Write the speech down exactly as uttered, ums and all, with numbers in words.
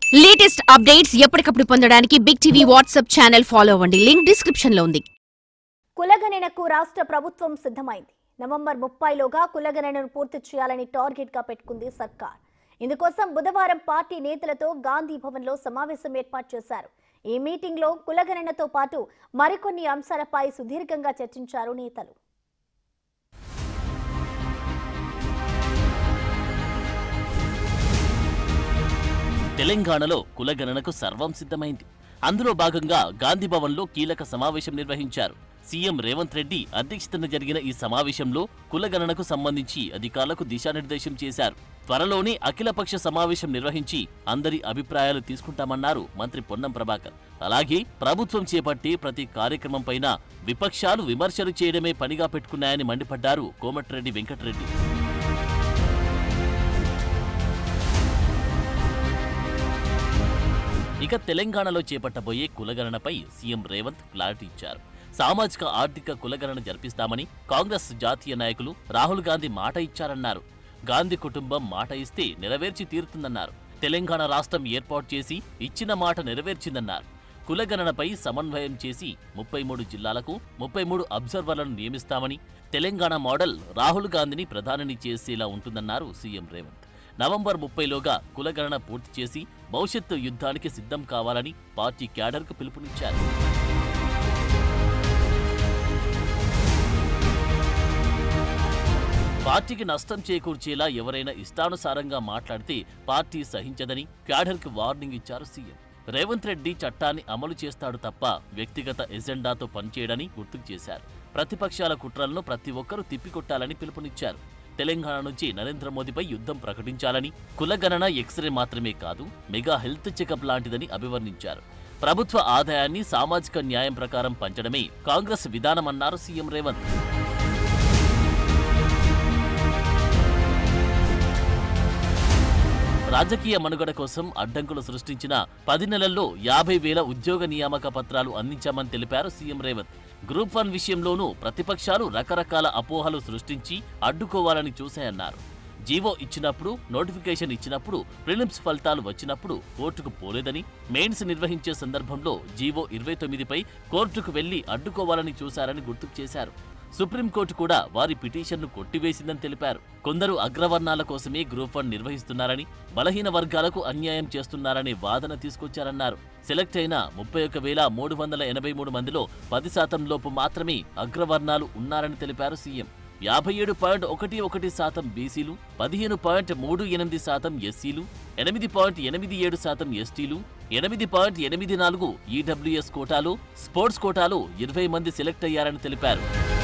Latest updates ఎప్పటికప్పుడు పొందడానికి Big TV WhatsApp channel follow అవ్వండి. లింక్ డిస్క్రిప్షన్ లో ఉంది. కులగణనకు రాష్ట్ర ప్రభుత్వం సిద్ధమైంది. నవంబర్ ముప్పై లోగా కులగణనను పూర్తి చేయాలని టార్గెట్ గా పెట్టుకుంది సర్కార్. ఇందుకోసం బుధవారం పార్టీ నేతలతో గాంధీ భవన్ లో సమావేశం ఏర్పాటు చేశారు. ఈ మీటింగ్ లో కులగణనతో పాటు మరికొన్ని అంశాలపై సుదీర్ఘంగా చర్చించారు నేతలు. తెలంగాణలో కులగణనకు సర్వం సిద్ధమైంది. అందులో భాగంగా గాంధీ భవన్ లో కీలక సమావేశం నిర్వహించారు. సీఎం రేవంత్ రెడ్డి అధ్యక్షతన జరిగిన ఈ సమావేశంలో కులగణనకు సంబంధించి అధికారులకు దిశానిర్దేశం చేశారు. త్వరలోనే అఖిలపక్ష సమావేశం నిర్వహించి అందరి అభిప్రాయాలు తీసుకుంటామన్నారు మంత్రి పొన్నం ప్రభాకర్. అలాగే ప్రభుత్వం చేపట్టే ప్రతి కార్యక్రమం పైన విపక్షాలు విమర్శలు చేయడమే పనిగా పెట్టుకున్నాయని మండిపడ్డారు కోమటిరెడ్డి వెంకటరెడ్డి. ఇక తెలంగాణలో చేపట్టబోయే కులగణనపై సీఎం రేవంత్ క్లారిటీ ఇచ్చారు. సామాజిక ఆర్థిక కులగణన జరిపిస్తామని కాంగ్రెస్ జాతీయ నాయకులు రాహుల్ గాంధీ మాట ఇచ్చారన్నారు. గాంధీ కుటుంబం మాట ఇస్తే నెరవేర్చి తీరుతుందన్నారు. తెలంగాణ రాష్ట్రం ఏర్పాటు చేసి ఇచ్చిన మాట నెరవేర్చిందన్నారు. కులగణనపై సమన్వయం చేసి ముప్పై మూడు జిల్లాలకు ముప్పై మూడు అబ్జర్వర్లను నియమిస్తామని, తెలంగాణ మోడల్ రాహుల్ గాంధీని ప్రధానిని చేసేలా ఉంటుందన్నారు సీఎం రేవంత్. నవంబర్ ముప్పైలోగా కులగణన పూర్తి చేసి భవిష్యత్తు యుద్ధానికి సిద్ధం కావాలని పార్టీ క్యాడర్కు పిలుపునిచ్చారు. పార్టీకి నష్టం చేకూర్చేలా ఎవరైనా ఇష్టానుసారంగా మాట్లాడితే పార్టీ సహించదని క్యాడర్కు వార్నింగ్ ఇచ్చారు సీఎం. రేవంత్ రెడ్డి చట్టాన్ని అమలు చేస్తాడు తప్ప వ్యక్తిగత ఎజెండాతో పనిచేయడని గుర్తుకు చేశారు. ప్రతిపక్షాల కుట్రలను ప్రతి ఒక్కరూ తిప్పికొట్టాలని పిలుపునిచ్చారు. తెలంగాణ నుంచి నరేంద్ర మోదీపై యుద్ధం ప్రకటించాలని, కులగణన ఎక్స్రే మాత్రమే కాదు మెగా హెల్త్ చెకప్ లాంటిదని అభివర్ణించారు. ప్రభుత్వ ఆదాయాన్ని సామాజిక న్యాయం ప్రకారం పంచడమే కాంగ్రెస్ విధానమన్నారు సీఎం రేవంత్. రాజకీయ మనుగడ కోసం అడ్డంకులు సృష్టించిన పది నెలల్లో యాభై వేల ఉద్యోగ నియామక పత్రాలు అందించామని తెలిపారు సీఎం రేవంత్. గ్రూప్ వన్ విషయంలోనూ ప్రతిపక్షాలు రకరకాల అపోహలు సృష్టించి అడ్డుకోవాలని చూశాయన్నారు. జీవో ఇచ్చినప్పుడు, నోటిఫికేషన్ ఇచ్చినప్పుడు, ప్రిలిమ్స్ ఫలితాలు వచ్చినప్పుడు కోర్టుకు పోలేదని, మెయిన్స్ నిర్వహించే సందర్భంలో జీవో ఇరవై తొమ్మిదిపై కోర్టుకు వెళ్లి అడ్డుకోవాలని చూశారని గుర్తుకు చేశారు. సుప్రీంకోర్టు కూడా వారి పిటిషన్ను కొట్టివేసిందని తెలిపారు. కొందరు అగ్రవర్ణాల కోసమే గ్రూప్ వన్ నిర్వహిస్తున్నారని, బలహీన వర్గాలకు అన్యాయం చేస్తున్నారనే వాదన తీసుకొచ్చారన్నారు. సెలెక్ట్ అయిన ముప్పై ఒక్క వేల మూడు వందల ఎనభై మూడు మందిలో పది శాతం లోపు మాత్రమే అగ్రవర్ణాలు ఉన్నారని తెలిపారు సీఎం. యాభై ఏడు పాయింట్ ఒకటి ఒకటి శాతం బీసీలు, పదిహేను పాయింట్ మూడు ఎనిమిది శాతం ఎస్సీలు, ఎనిమిది పాయింట్ ఎనిమిది ఏడు శాతం ఎస్టీలు, ఎనిమిది పాయింట్ ఎనిమిది నాలుగు ఈడబ్ల్యూఎస్ కోటాలో, స్పోర్ట్స్ కోటాలో ఇరవై మంది సెలెక్ట్ అయ్యారని తెలిపారు.